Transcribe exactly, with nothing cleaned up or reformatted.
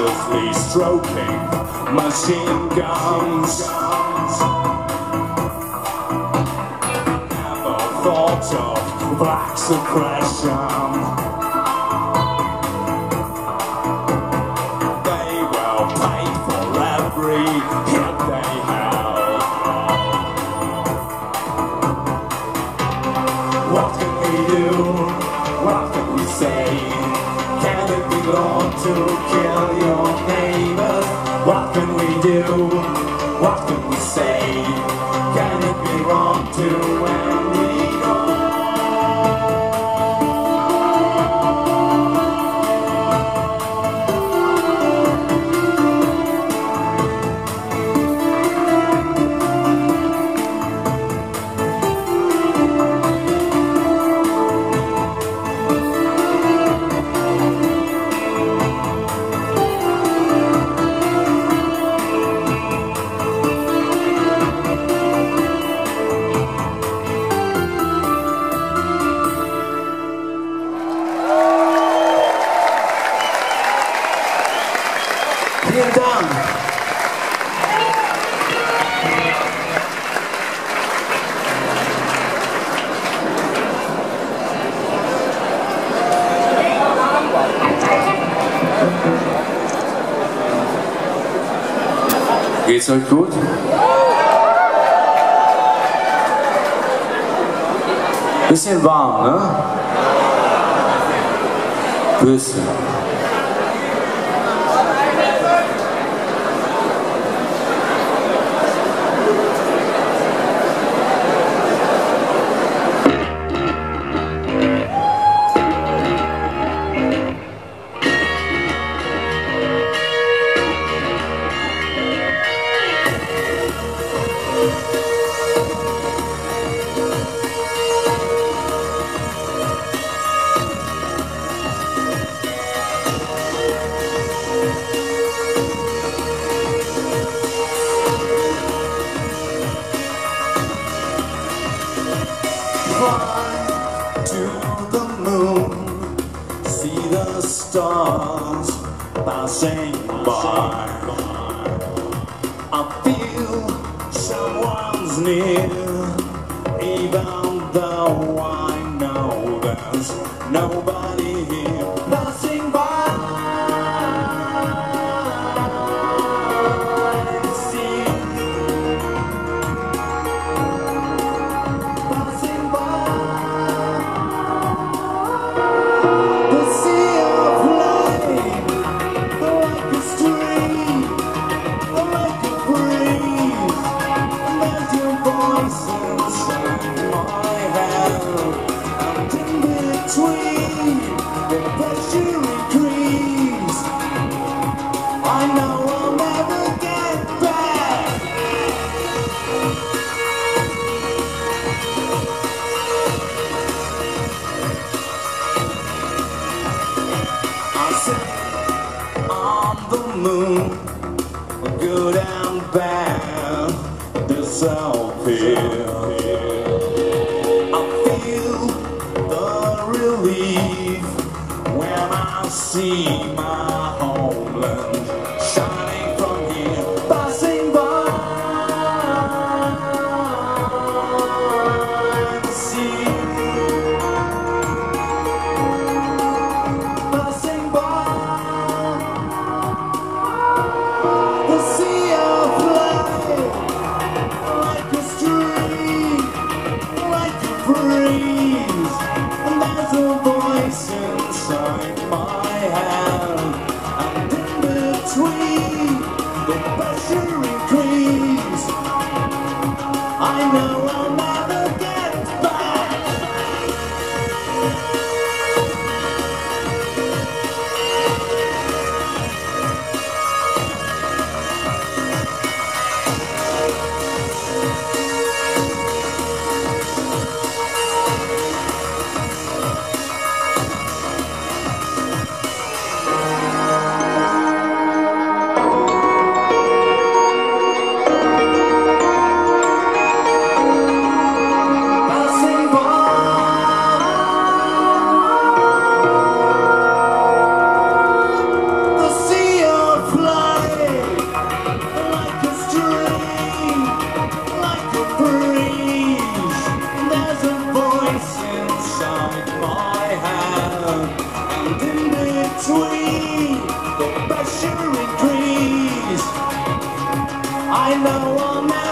endlessly stroking machine guns. Never thought of black suppression. They will pay for every hit they held. What can we do? What can we say? Can it be wrong to kill your neighbors? What can we do? What can we say? Can it be wrong to end it all? Vielen Dank. Geht's euch gut? Bisschen warm, ne? Bisschen. Fly to the moon, see the stars passing by. I feel someone's near, even though I know there's nobody here passing by. I know I'll never get back. I sit on the moon, good and bad disappear. I feel the relief when I see my homeland shining from here, passing by the sea, passing by the sea of life, like a stream, like a breeze, and there's a voice inside my head, and in between the pressure increase. I know I'll never get back. between, the pressure increase. I know I'll never